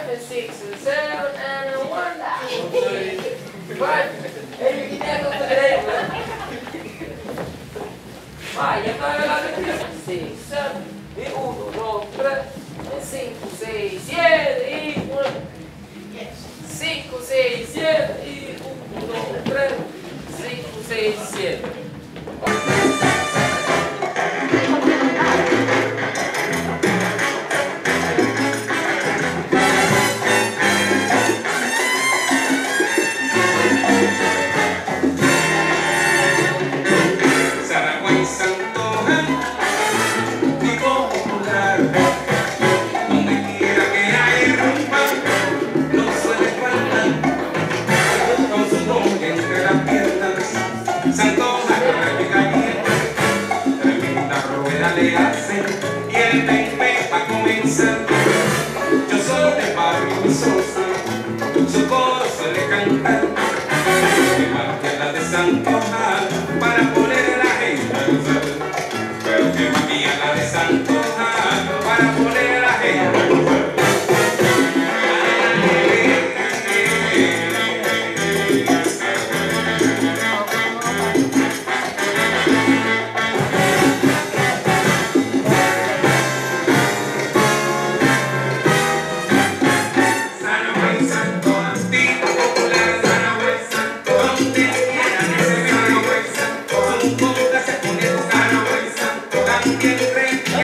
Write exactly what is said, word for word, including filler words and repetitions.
five and six and seven and a one down. Five. Hey, you can never look at it. Vai, ya está la letra. seis, siete, y uno, dos, tres, y cinco, seis, siete, y uno. cinco, seis, siete, y uno, dos, tres, cinco, seis, siete. Le hacen y el tempe va a comenzar. Yo soy de barrio Sosa, su coro suele cantar. Igual que la de Santo para poner a la gente a gozar. Pero que